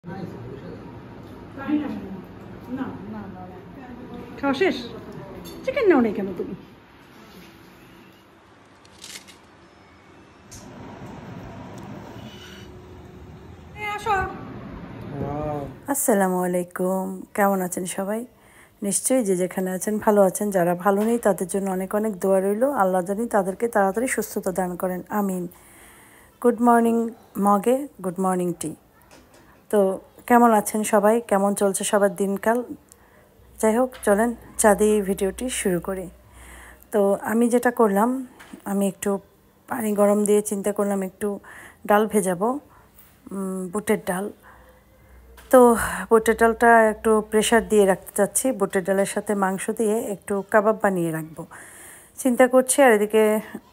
খাওয়া শেষ? চিকেন নাও নেই কেন তুমি? আসসালামু আলাইকুম, কেমন আছেন সবাই? নিশ্চয়ই যে যেখানে আছেন ভালো আছেন। যারা ভালো নেই তাদের জন্য অনেক অনেক দোয়া রইল। আল্লাহ জানি তাদেরকে তাড়াতাড়ি সুস্থতা দান করেন, আমিন। গুড মর্নিং মগে, গুড মর্নিং টি। তো কেমন আছেন সবাই? কেমন চলছে সবার দিনকাল? যাই হোক, চলেন চা দিয়ে ভিডিওটি শুরু করি। তো আমি যেটা করলাম, আমি একটু পানি গরম দিয়ে চিন্তা করলাম একটু ডাল ভেজাবো, বুটের ডাল। তো বুটের ডালটা একটু প্রেশার দিয়ে রাখতে চাচ্ছি। বুটের ডালের সাথে মাংস দিয়ে একটু কাবাব বানিয়ে রাখবো চিন্তা করছি। আর এদিকে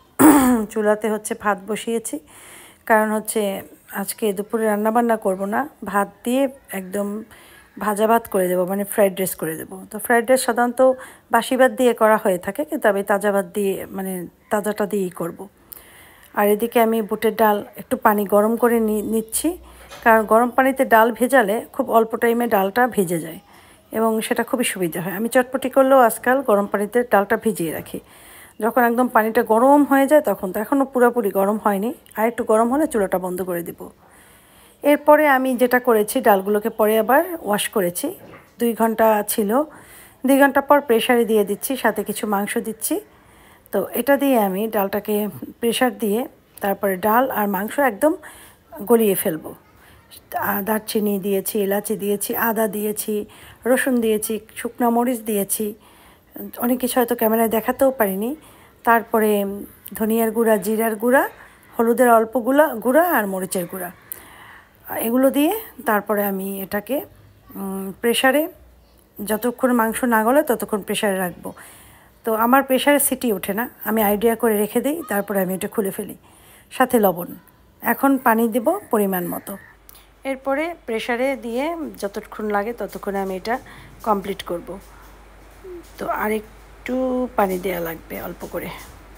চুলাতে হচ্ছে ভাত বসিয়েছি, কারণ হচ্ছে আজকে দুপুরে রান্নাবান্না করব না, ভাত দিয়ে একদম ভাজা ভাত করে দেবো, মানে ফ্রাইড রাইস করে দেবো। তো ফ্রাইড রাইস সাধারণত বাসি ভাত দিয়ে করা হয়ে থাকে, কিন্তু আমি তাজা ভাত দিয়ে, মানে তাজাটা দিয়েই করব। আর এদিকে আমি বুটের ডাল একটু পানি গরম করে নিচ্ছি, কারণ গরম পানিতে ডাল ভেজালে খুব অল্প টাইমে ডালটা ভেজে যায় এবং সেটা খুবই সুবিধা হয়। আমি চটপটি করলেও আজকাল গরম পানিতে ডালটা ভিজিয়ে রাখি। যখন একদম পানিটা গরম হয়ে যায় তখন তো, এখনও পুরোপুরি গরম হয়নি, আর একটু গরম হলে চুলাটা বন্ধ করে দিব। এরপরে আমি যেটা করেছি, ডালগুলোকে পরে আবার ওয়াশ করেছি। 2 ঘন্টা ছিল, 2 ঘন্টা পর প্রেশারে দিয়ে দিচ্ছি, সাথে কিছু মাংস দিচ্ছি। তো এটা দিয়ে আমি ডালটাকে প্রেশার দিয়ে তারপরে ডাল আর মাংস একদম গলিয়ে ফেলবো। দারচিনি দিয়েছি, এলাচি দিয়েছি, আদা দিয়েছি, রসুন দিয়েছি, শুকনো মরিচ দিয়েছি, অনেক কিছু হয়তো ক্যামেরায় দেখাতেও পারিনি। তারপরে ধনিয়ার গুঁড়া, জিরার গুঁড়া, হলুদের অল্প গুঁড়া আর মরিচের গুঁড়া, এগুলো দিয়ে তারপরে আমি এটাকে প্রেশারে, যতক্ষণ মাংস না গলে ততক্ষণ প্রেশারে রাখবো। তো আমার প্রেশারে সিটি ওঠে না, আমি আইডিয়া করে রেখে দিই, তারপরে আমি এটা খুলে ফেলি, সাথে লবণ। এখন পানি দেব পরিমাণ মতো। এরপরে প্রেশারে দিয়ে যতক্ষণ লাগে ততক্ষণে আমি এটা কমপ্লিট করব। তো আরেকটু পানি দেওয়া লাগবে অল্প করে।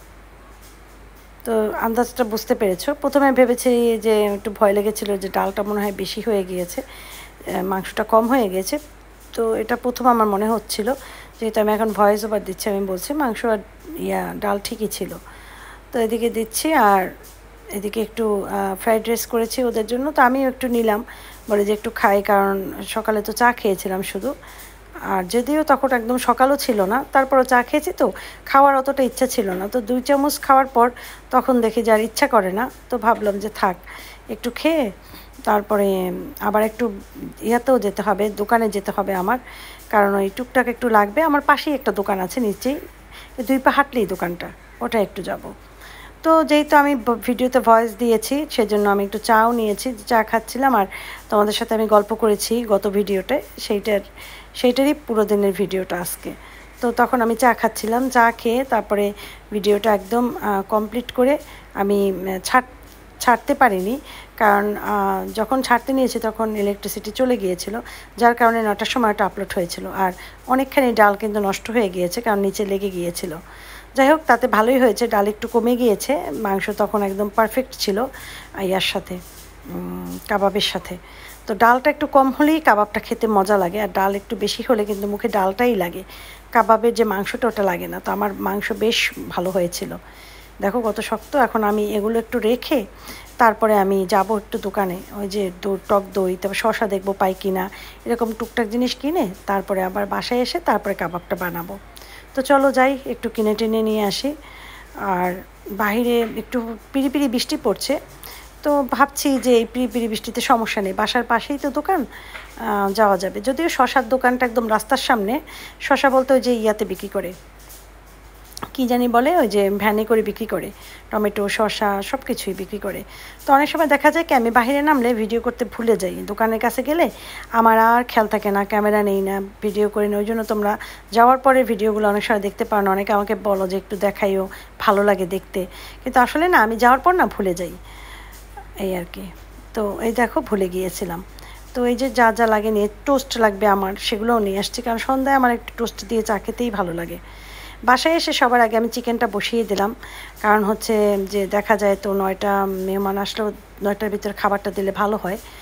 তো আন্দাজটা বুঝতে পেরেছো। প্রথমে ভেবেছি যে একটু ভয় লেগেছিলো যে ডালটা মনে হয় বেশি হয়ে গিয়েছে, মাংসটা কম হয়ে গিয়েছে। তো এটা প্রথম আমার মনে হচ্ছিল, যেহেতু আমি এখন ভয়েস ওভার দিচ্ছি, আমি বলছি মাংস আর ডাল ঠিকই ছিল। তো এদিকে দিচ্ছি, আর এদিকে একটু ফ্রাইড রাইস করেছি ওদের জন্য। তো আমিও একটু নিলাম, বলে যে একটু খাই, কারণ সকালে তো চা খেয়েছিলাম শুধু। আর যদিও তখন একদম সকালও ছিল না, তারপরও চা খেয়েছি, তো খাওয়ার অতটা ইচ্ছা ছিল না। তো 2 চামচ খাওয়ার পর তখন দেখি যে আর ইচ্ছা করে না, তো ভাবলাম যে থাক, একটু খেয়ে তারপরে আবার একটু ইয়াতেও যেতে হবে, দোকানে যেতে হবে আমার, কারণ ওই টুকটাক একটু লাগবে। আমার পাশেই একটা দোকান আছে নিচেই, 2 পা হাঁটলেই দোকানটা, ওটা একটু যাব। তো যেহেতু আমি ভিডিওতে ভয়েস দিয়েছি, সেজন্য আমি একটু চাও নিয়েছি, চা খাচ্ছিলাম আর তোমাদের সাথে আমি গল্প করেছি গত ভিডিওতে, সেইটারই পুরো দিনের ভিডিওটা আজকে। তো তখন আমি চা খাচ্ছিলাম, চা খেয়ে তারপরে ভিডিওটা একদম কমপ্লিট করে আমি ছাড়তে পারিনি, কারণ যখন ছাড়তে নিয়েছি তখন ইলেকট্রিসিটি চলে গিয়েছিল, যার কারণে 9টার সময় ওটা আপলোড হয়েছিল। আর অনেকখানি ডাল কিন্তু নষ্ট হয়ে গিয়েছে, কারণ নিচে লেগে গিয়েছিল। যাই হোক, তাতে ভালোই হয়েছে, ডাল একটু কমে গিয়েছে, মাংস তখন একদম পারফেক্ট ছিল ইয়ার সাথে, কাবাবের সাথে। তো ডালটা একটু কম হলেই কাবাবটা খেতে মজা লাগে, আর ডাল একটু বেশি হলে কিন্তু মুখে ডালটাই লাগে, কাবাবের যে মাংসটা ওটা লাগে না। তো আমার মাংস বেশ ভালো হয়েছিল, দেখো কত শক্ত। এখন আমি এগুলো একটু রেখে তারপরে আমি যাব একটু দোকানে, ওই যে টক দই, তারপর শসা দেখবো পাই কিনা, এরকম টুকটাক জিনিস কিনে তারপরে আবার বাসায় এসে তারপরে কাবাবটা বানাবো। তো চলো যাই, একটু কিনে টেনে নিয়ে আসি। আর বাইরে একটু পিড়িপিড়ি বৃষ্টি পড়ছে, তো ভাবছি যে এই পিড়িপিড়ি বৃষ্টিতে সমস্যা নেই, বাসার পাশেই তো দোকান, যাওয়া যাবে। যদিও শসার দোকানটা একদম রাস্তার সামনে, শসা বলতে ওই যে ইয়াতে বিক্রি করে, কী জানি বলে, ওই যে ভ্যানে করে বিক্রি করে, টমেটো শসা সব কিছুই বিক্রি করে। তো অনেক সময় দেখা যায় কি, আমি বাইরে নামলে ভিডিও করতে ভুলে যাই, দোকানের কাছে গেলে আমার আর খেয়াল থাকে না, ক্যামেরা নেই না, ভিডিও করি না। ওই জন্য তোমরা যাওয়ার পরে ভিডিওগুলো অনেক সময় দেখতে পারো না, অনেকে আমাকে বলো যে একটু দেখাইও, ভালো লাগে দেখতে, কিন্তু আসলে না, আমি যাওয়ার পর না ভুলে যাই, এই আর কি। তো এই দেখো ভুলে গিয়েছিলাম। তো এই যে যা যা লাগে নিয়ে, টোস্ট লাগবে আমার, সেগুলোও নিয়ে আসছি, কারণ সন্ধ্যায় আমার একটু টোস্ট দিয়ে চা খেতেই ভালো লাগে। বাসায় এসে সবার আগে আমি চিকেনটা বসিয়ে দিলাম, কারণ হচ্ছে যে দেখা যায় তো 9টা মেহমান আসলেও 9টার ভিতরে খাবারটা দিলে ভালো হয়।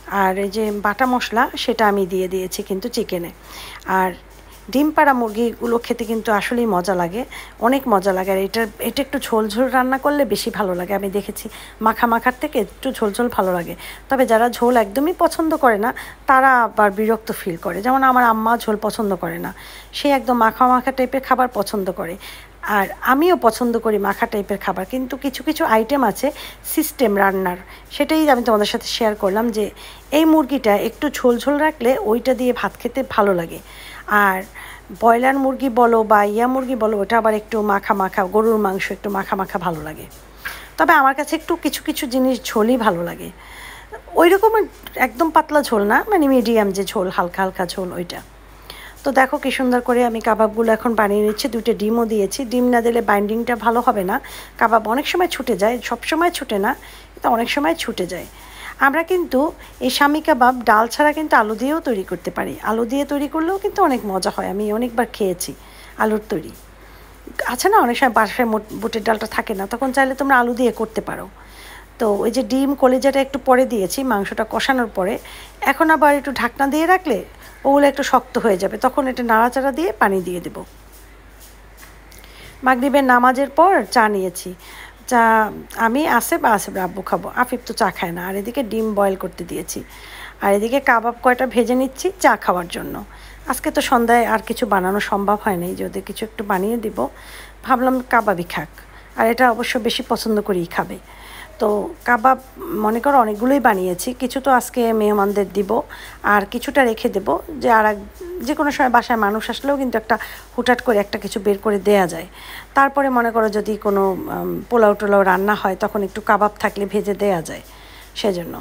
আর এই যে বাটা মশলা সেটা আমি দিয়ে দিয়েছি কিন্তু চিকেনে। আর ডিম পাড়া মুরগিগুলো খেতে কিন্তু আসলেই মজা লাগে, অনেক মজা লাগে। আর এটা একটু ঝোল ঝোল রান্না করলে বেশি ভালো লাগে। আমি দেখেছি মাখা মাখার থেকে একটু ঝোল ঝোল ভালো লাগে। তবে যারা ঝোল একদমই পছন্দ করে না তারা আবার বিরক্ত ফিল করে। যেমন আমার আম্মা ঝোল পছন্দ করে না, সে একদম মাখা মাখা টাইপের খাবার পছন্দ করে। আর আমিও পছন্দ করি মাখা টাইপের খাবার, কিন্তু কিছু কিছু আইটেম আছে সিস্টেম রান্নার, সেটাই আমি তোমাদের সাথে শেয়ার করলাম যে এই মুরগিটা একটু ঝোল ঝোল রাখলে ওইটা দিয়ে ভাত খেতে ভালো লাগে। আর ব্রয়লার মুরগি বলো বা মুরগি বলো, ওটা আবার একটু মাখা মাখা, গরুর মাংস একটু মাখা মাখা ভালো লাগে। তবে আমার কাছে একটু কিছু কিছু জিনিস ঝোলই ভালো লাগে, ওই রকম একদম পাতলা ঝোল না, মানে মিডিয়াম যে ঝোল, হালকা হালকা ঝোল ওইটা। তো দেখো কি সুন্দর করে আমি কাবাবগুলো এখন বানিয়ে নিচ্ছি। 2টা ডিমও দিয়েছি, ডিম না দিলে বাইন্ডিংটা ভালো হবে না। কাবাব অনেক সময় ছুটে যায়, সব সময় ছুটে না, কিন্তু অনেক সময় ছুটে যায়। আমরা কিন্তু এই শামি কাবাব ডাল ছাড়া কিন্তু আলু দিয়েও তৈরি করতে পারি, আলু দিয়ে তৈরি করলেও কিন্তু অনেক মজা হয়। আমি অনেকবার খেয়েছি আলুর তৈরি। আছে না অনেক সময় বাসায় বুটের ডালটা থাকে না, তখন চাইলে তোমরা আলু দিয়ে করতে পারো। তো ওই যে ডিম কলিজাটা একটু পরে দিয়েছি মাংসটা কষানোর পরে, এখন আবার একটু ঢাকনা দিয়ে রাখলে ওগুলো একটু শক্ত হয়ে যাবে, তখন এটা নাড়াচাড়া দিয়ে পানি দিয়ে দেব। মাগরিবের নামাজের পর চা নিয়েছি, চা আমি আসেফ আব্বু খাবো, আফিফ তো চা খায় না। আর এদিকে ডিম বয়েল করতে দিয়েছি, আর এদিকে কাবাব কয়টা ভেজে নিচ্ছি চা খাওয়ার জন্য। আজকে তো সন্ধ্যায় আর কিছু বানানো সম্ভব হয় নাই, যে ওদের কিছু একটু বানিয়ে দিব, ভাবলাম কাবাবই খাক। আর এটা অবশ্য বেশি পছন্দ করেই খাবে। তো কাবাব মনে করো অনেকগুলোই বানিয়েছি, কিছু তো আজকে মেহমানদের দিব, আর কিছুটা রেখে দেব, যে যে কোনো সময় বাসায় মানুষ আসলেও কিন্তু একটা হুটহাট করে একটা কিছু বের করে দেয়া যায়। তারপরে মনে করো যদি কোনো পোলাও টোলাও রান্না হয় তখন একটু কাবাব থাকলে ভেজে দেয়া যায়, সেজন্য।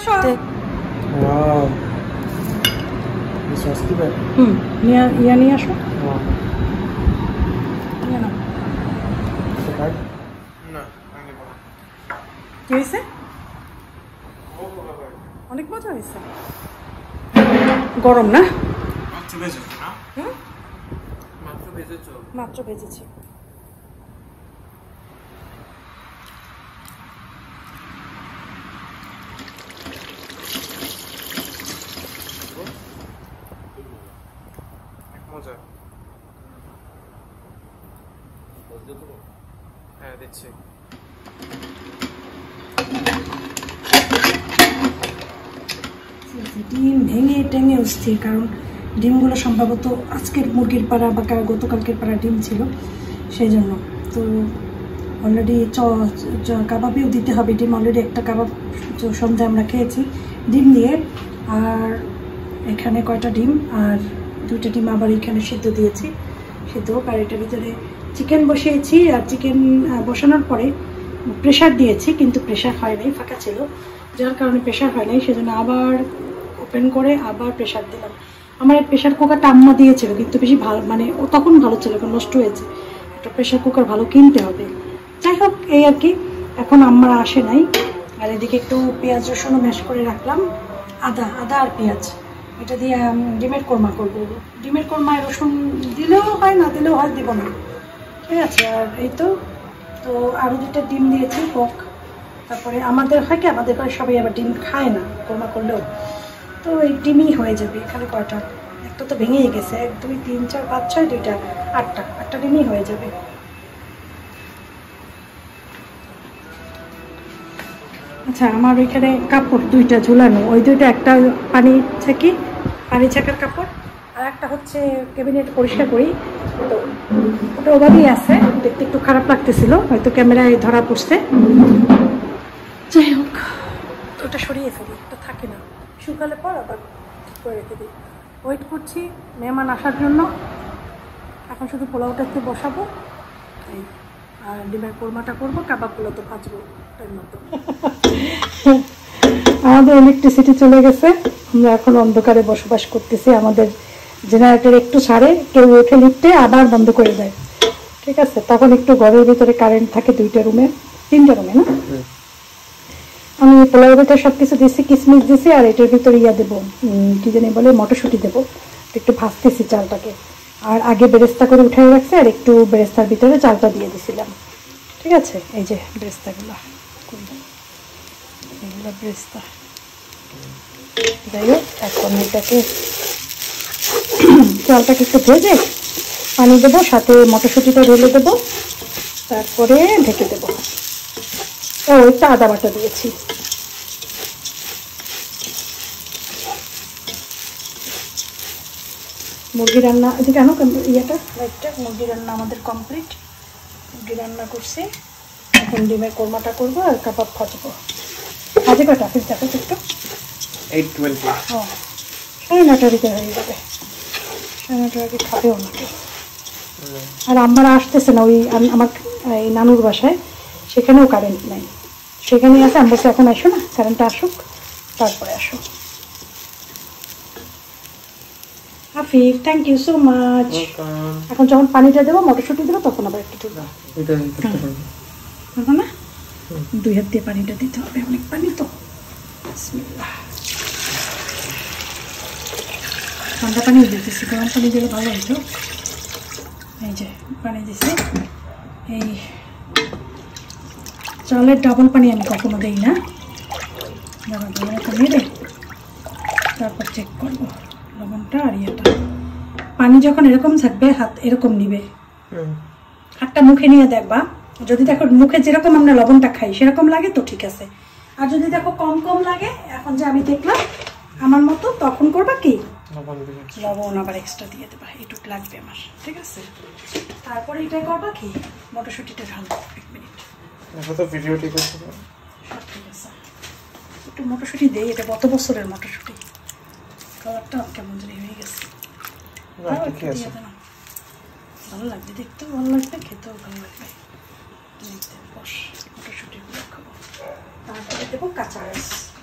নিয়ে আসো। কি হয়েছে? অনেক মজা হয়েছে, গরম না? মাত্র ভেজেছি। হ্যাঁ দিচ্ছি। ডিম ভেঙে টেঙে উঠছে, কারণ ডিমগুলো সম্ভবত আজকের মুরগির পাড়া বা গতকালকের পাড়া ডিম ছিল, সেই জন্য। তো অলরেডি কাবাবেও দিতে হবে ডিম, অলরেডি একটা কাবাব সন্ধ্যায় আমরা খেয়েছি ডিম দিয়ে। আর এখানে কয়টা ডিম, আর 2টা ডিম আবার এখানে সিদ্ধ দিয়েছি, সিদ্ধ। আর এটার ভিতরে চিকেন বসিয়েছি, আর চিকেন বসানোর পরে প্রেশার দিয়েছি, কিন্তু প্রেশার হয় নাই, ফাঁকা ছিল, যার কারণে প্রেশার হয় নাই, সেজন্য আবার ওপেন করে আবার প্রেশার দিলাম। আমার এই প্রেশার কুকারটা আম্মা দিয়েছিল, কিন্তু বেশি ভালো, মানে ও তখন ভালো ছিল, এখন নষ্ট হয়েছে। একটা প্রেশার কুকার ভালো কিনতে হবে। যাই হোক, এই আর কি, এখন আম্মারা আসে নাই। আর এদিকে একটু পেঁয়াজ রসুনও ম্যাশ করে রাখলাম, আদা আর পেঁয়াজ, এটা দিয়ে ডিমের কোরমা করবো। ডিমের কোরমায় রসুন দিলেও হয়, না দিলেও হয়, দিব না, ঠিক আছে। আর এই তো আরও 2টা ডিম দিয়েছি হোক। তারপরে আমাদের হয় কি, আমাদের ঘরে সবাই আবার ডিম খায় না কোরমা করলেও, তো এই ডিমই হয়ে যাবে। এখানে কয়টা, একটা তো ভেঙেই গেছে, 1 2 3 4 5 6 2টা, 8টা ডিমই হয়ে যাবে। আচ্ছা, আমার ওইখানে কাপড় 2টা ঝুলানো, ওই 2টা, একটা পানি ছাকার কাপড়, আর একটা হচ্ছে ক্যাবিনেট পরিষ্কার করি, তো ওটা ওভাবেই আছে, দেখতে একটু খারাপ লাগতেছিল, হয়তো ক্যামেরায় ধরা পড়ছে। যাই হোক, ওটা সরিয়ে ফেলি, ওটা থাকে না, শুকালে পর আবার করে রেখে দিই। ওয়েট করছি মেহমান আসার জন্য, এখন শুধু পোলাওটা একটু বসাবো, আর ডিমের কোরমাটা করবো, কাবাবগুলো তো ভাজবো টাইম মতো। আমাদের ইলেকট্রিসিটি চলে গেছে, আমরা এখন অন্ধকারে বসবাস করতেছি। আমাদের জেনারেটর একটু ছাড়ে, কেউ ওঠে লিফটে, আবার বন্ধ করে দেয়, ঠিক আছে। তখন একটু ঘরের ভিতরে কারেন্ট থাকে, 2টা রুমে, 3টা রুমে না। আমি পোলাওর ভিতরে সব কিছু দিচ্ছি, কিশমিশ দিছি, আর এটার ভিতরে দেবো, কি জানি বলে, মটরশুঁটি দেবো। একটু ভাজতেছি চালটাকে, আর আগে বেরেস্তা করে উঠে রাখছি, আর একটু বেরেস্তার ভিতরে চালটা দিয়ে দিছিলাম, ঠিক আছে। এই যে বেরেস্তাগুলো, এগুলো বেরেস্তা, যাই হোক এখন এটাকে চালটাকে একটু ভেজে পানি দেবো, সাথে মটরশুঁটিটা ঢেলে দেবো, তারপরে ঢেকে দেবো। ও একটু আদা বাটা দিয়েছি। মুরগি রান্না এদিকে আনো ইয়েটা লাইটটা। মুরগি রান্না আমাদের কমপ্লিট। মুরগি রান্না করছি, এখন ডিমের কোরমাটা করবো আর কাবাব ভাজবো। ভাজে কটা ফির দেখো একটু 8:20। ও 9:30 দিতে হয়ে যাবে, 9:30 আগে খাবেও না কেউ। আর আমারা আসতেছে না, ওই আমার এই নানুর বাসায়, সেখানেও কারেন্ট নাই, সেখানেই আছে। আমি বলছি এখন আসো না, কারেন্টটা আসুক তারপরে আসো। Hafiz, thank you so much. এখন যখন পানিটা দেবো, মটরশুঁটি দেবো, তখন আবার একটু ঢুকবো না, 2 হাত দিয়ে পানিটা দিতে হবে, অনেক পানি তো। বিসমিল্লাহ। ঠান্ডা পানি দিতেছি, গরম পানি দিলে ভালো হতো। এই যে পানি দিছি, এই চালের ডাবল পানি আমি কখনো দিই না। মেরে তারপর চেক করবো লবণটা আর ইয়েটা। পানি যখন এরকম থাকবে, হাত এরকম নিবে, হাতটা মুখে নিয়ে দেখবা, যদি দেখো মুখে যেরকম আমরা লবণটা খাই সেরকম লাগে তো ঠিক আছে। আর যদি দেখো কম কম লাগে, এখন যে আমি দেখলাম আমার মতো, তখন করবা কি লবণ আবার এক্সট্রা দিয়ে দেবা, এইটুক লাগবে আমার, ঠিক আছে। তারপরে এটা করবা কি, মটরশুঁটিটা ঢালবো। 1 মিনিট, ভিডিও ঠিক আছে, সব ঠিক আছে। একটু মটরশুঁটি দেই, এটা গত বছরের মটরশুঁটি, কালারটা কেমন জানি হয়ে গেছে। ভালো লাগবে, দেখতেও ভালো লাগবে, খেতেও ভালো লাগবে। মটরশুঁটিগুলো খাবো, তারপরে দেবো কাঁচামরিচ।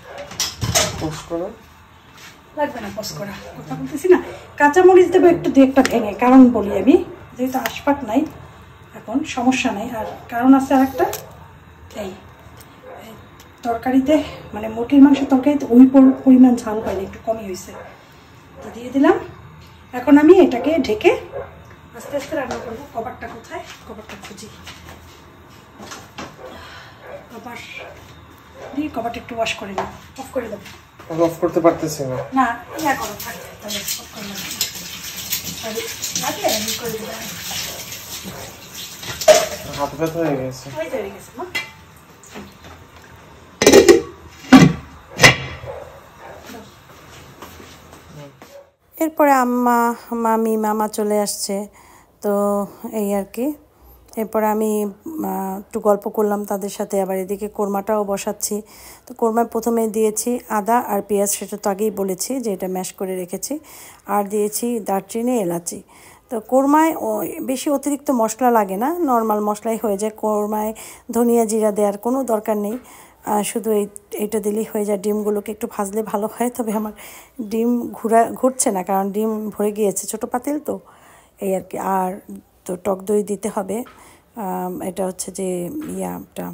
লাগবে না পস করা, কথা বলতেছি না। কাঁচামরিচ দেবো একটু, 2-1টা ভেঙে, কারণ বলি আমি, যেহেতু আশপাট নাই এখন, সমস্যা নেই। আর কারণ আছে আরেকটা, এই তরকারিতে মানে মুরগির মাংসের তরকারিতে ওই পরিমাণ ঝাল হয়নি, একটু কমই হয়েছে, তো দিয়ে দিলাম। এখন আমি এটাকে ঢেকে আস্তে আস্তে রান্না করবো। কভারটা কোথায়, কভারটা খুঁজি। কভার দিয়ে কভারটা একটু ওয়াশ করে নিই, অফ করে দেবো। অফ করতে পারতেছি না, না ইয়া করো, থাকবে তাহলে অফ করে নেবো। করে দেবো, হাত ব্যথা হয়ে গেছে, হয়ে গেছে না। এরপরে মামা চলে আসছে, তো এই আর কি। এরপরে আমি একটু গল্প করলাম তাদের সাথে, আবার এদিকে কোরমাটাও বসাচ্ছি। তো কোরমায় প্রথমে দিয়েছি আদা আর পেঁয়াজ, সেটা তো আগেই বলেছি যে এটা ম্যাশ করে রেখেছি, আর দিয়েছি দারচিনি, এলাচি। তো কোরমায় বেশি অতিরিক্ত মশলা লাগে না, নর্মাল মশলাই হয়ে যায়। কোরমায় ধনিয়া জিরা দেওয়ার কোনো দরকার নেই, শুধু এইটা দিলেই হয়ে যায়। ডিমগুলোকে একটু ভাজলে ভালো হয়, তবে আমার ডিম ঘুরছে না, কারণ ডিম ভরে গিয়েছে, ছোটো পাতিল তো, এই আর কি। আর তো টক দই দিতে হবে, এটা হচ্ছে যে ইয়াটা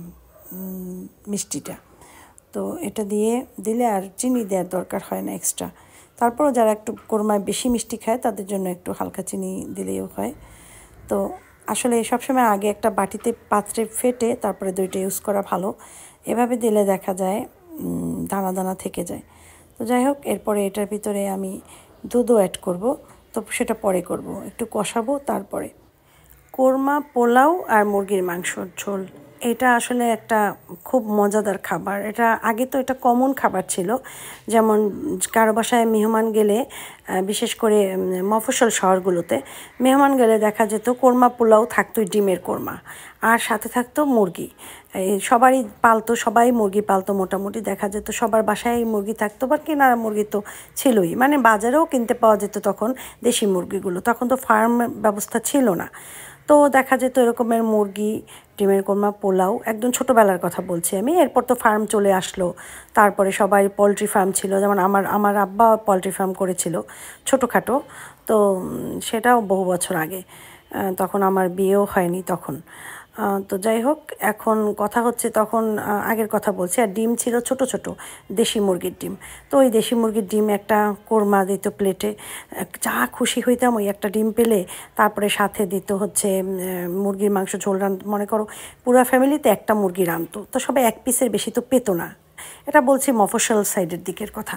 মিষ্টিটা, তো এটা দিলে আর চিনি দেওয়ার দরকার হয় না এক্সট্রা। তারপরও যারা একটু কোরমায় বেশি মিষ্টি খায় তাদের জন্য একটু হালকা চিনি দিলেও হয়। তো আসলে সবসময় আগে একটা পাত্রে ফেটে তারপরে দইটা ইউজ করা ভালো, এভাবে দিলে দেখা যায় দানা দানা থেকে যায়। তো যাই হোক, এরপরে এটার ভিতরে আমি দুধও অ্যাড করব, তো সেটা পরে করব, একটু কষাবো। তারপরে কোরমা, পোলাও আর মুরগির মাংসর ঝোল, এটা আসলে একটা খুব মজাদার খাবার। এটা আগে তো এটা কমন খাবার ছিল, যেমন কারো বাসায় মেহমান গেলে, বিশেষ করে মফস্বল শহরগুলোতে মেহমান গেলে দেখা যেত কোরমা পোলাও থাকতোই, ডিমের কোরমা, আর সাথে থাকতো মুরগি। সবাই মুরগি পালতো, মোটামুটি দেখা যেত সবার বাসায় মুরগি থাকতো, বা কেনার মুরগি তো ছিলই, মানে বাজারেও কিনতে পাওয়া যেত তখন দেশি মুরগিগুলো, তখন তো ফার্ম ব্যবস্থা ছিল না। তো দেখা যেত এরকমের মুরগি, ডিমের কোরমা, পোলাও, একদম ছোটোবেলার কথা বলছি আমি। এরপর তো ফার্ম চলে আসলো, তারপরে সবাই পোলট্রি ফার্ম ছিল, যেমন আমার আব্বা পোলট্রি ফার্ম করেছিল ছোটোখাটো, তো সেটাও বহু বছর আগে, তখন আমার বিয়েও হয়নি তখন। তো যাই হোক, এখন কথা হচ্ছে তখন আগের কথা বলছি। আর ডিম ছিল ছোট ছোট দেশি মুরগির ডিম, তো ওই দেশি মুরগির ডিম একটা কোরমা দিত প্লেটে, যা খুশি হইতাম ওই একটা ডিম পেলে। তারপরে সাথে দিত হচ্ছে মুরগির মাংস ঝোল মনে করো পুরো ফ্যামিলিতে একটা মুরগি রাঁধতো, তো সবাই 1 পিসের বেশি তো পেতো না। এটা বলছি মফস্বল সাইডের দিকের কথা,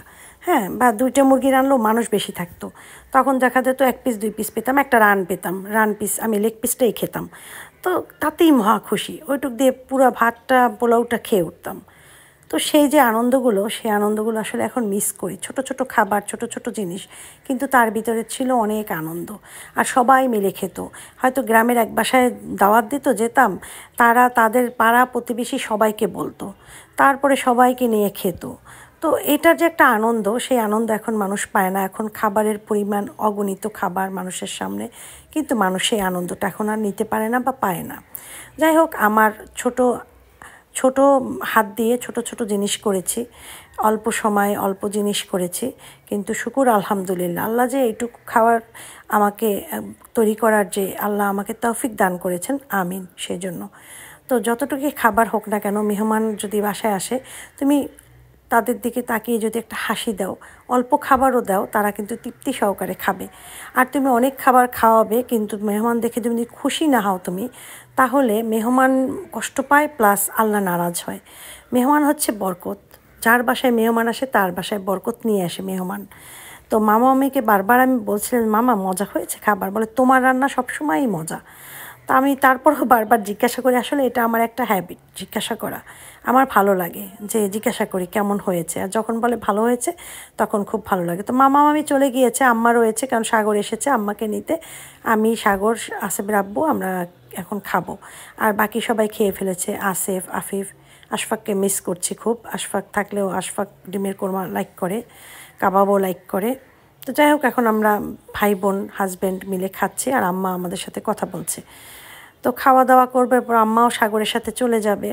হ্যাঁ, বা 2টা মুরগির আনলেও মানুষ বেশি থাকতো, তখন দেখা যেত 1 পিস 2 পিস পেতাম, একটা রান পেতাম, রান পিস আমি লেগ পিসটাই খেতাম। তো তাতেই মহা খুশি, ওইটুক দিয়ে পুরো ভাতটা পোলাওটা খেয়ে উঠতাম। তো সেই যে আনন্দগুলো, সেই আনন্দগুলো আসলে এখন মিস করি। ছোট ছোট খাবার, ছোট ছোট জিনিস, কিন্তু তার ভিতরে ছিল অনেক আনন্দ। আর সবাই মিলে খেত। হয়তো গ্রামের এক বাসায় দাওয়াত দিত, যেতাম, তারা তাদের পাড়া প্রতিবেশী সবাইকে বলতো, তারপরে সবাইকে নিয়ে খেত। তো এটার যে একটা আনন্দ, সেই আনন্দ এখন মানুষ পায় না। এখন খাবারের পরিমাণ অগণিত, খাবার মানুষের সামনে, কিন্তু মানুষ সেই আনন্দটা এখন আর নিতে পারে না বা পায় না। যাই হোক, আমার ছোট ছোট হাত দিয়ে ছোট ছোট জিনিস করেছি, অল্প সময় অল্প জিনিস করেছি, কিন্তু শুকুর আলহামদুলিল্লাহ, আল্লাহ যে এইটুকু খাওয়ার আমাকে তৈরি করার যে আল্লাহ আমাকে তৌফিক দান করেছেন, আমিন সেই জন্য। তো যতটুকুই খাবার হোক না কেন, মেহমান যদি বাসায় আসে, তুমি তাদের দিকে তাকিয়ে যদি একটা হাসি দাও, অল্প খাবারও দাও, তারা কিন্তু তৃপ্তি সহকারে খাবে। আর তুমি অনেক খাবার খাওয়াবে, কিন্তু মেহমান দেখে যদি খুশি না হও তুমি, তাহলে মেহমান কষ্ট পায়, প্লাস আল্লাহ নারাজ হয়। মেহমান হচ্ছে বরকত, যার বাসায় মেহমান আসে তার বাসায় বরকত নিয়ে আসে মেহমান। তো মামা মামিকে বারবার আমি বলছিলাম, মামা মজা হয়েছে খাবার? বলে, তোমার রান্না সবসময়ই মজা। তা আমি তারপরও বারবার জিজ্ঞাসা করি, আসলে এটা আমার একটা হ্যাবিট, জিজ্ঞাসা করা আমার ভালো লাগে, যে জিজ্ঞাসা করি কেমন হয়েছে। আর যখন বলে ভালো হয়েছে, তখন খুব ভালো লাগে। তো মামা মামি চলে গিয়েছে, আম্মা রয়েছে, কারণ সাগর এসেছে আম্মাকে নিতে। আমি, সাগর, আসিফের আব্বু, আমরা এখন খাবো। আর বাকি সবাই খেয়ে ফেলেছে, আসিফ, আফিফ। আশফাককে মিস করছি খুব, আশফাক থাকলেও আশফাক ডিমের কোরমা লাইক করে, কাবাবও লাইক করে। তো যাই হোক, এখন আমরা ভাই বোন হাজব্যান্ড মিলে খাচ্ছি, আর আম্মা আমাদের সাথে কথা বলছে। তো খাওয়া দাওয়া করবে, পর আম্মাও সাগরের সাথে চলে যাবে।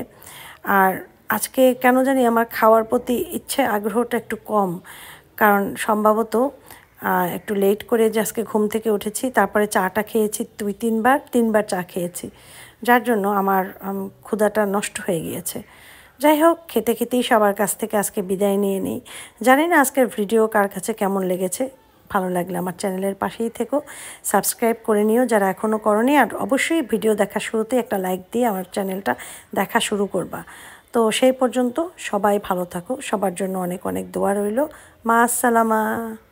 আর আজকে কেন জানি আমার খাওয়ার প্রতি ইচ্ছে আগ্রহটা একটু কম, কারণ সম্ভবত একটু লেট করে যে আজকে ঘুম থেকে উঠেছি, তারপরে চাটা খেয়েছি 3বার চা খেয়েছি, যার জন্য আমার ক্ষুধাটা নষ্ট হয়ে গিয়েছে। যাই হোক, খেতে খেতেই সবার কাছ থেকে আজকে বিদায় নিয়ে নিই। জানি না আজকের ভিডিও কার কাছে কেমন লেগেছে। ভালো লাগলে আমার চ্যানেলের পাশেই থেকো, সাবস্ক্রাইব করে নিও যারা এখনও করনি। আর অবশ্যই ভিডিও দেখা শুরুতেই একটা লাইক দিয়ে আমার চ্যানেলটা দেখা শুরু করবা। তো সেই পর্যন্ত সবাই ভালো থাকো, সবার জন্য অনেক অনেক দোয়া রইল। মা আসসালামা।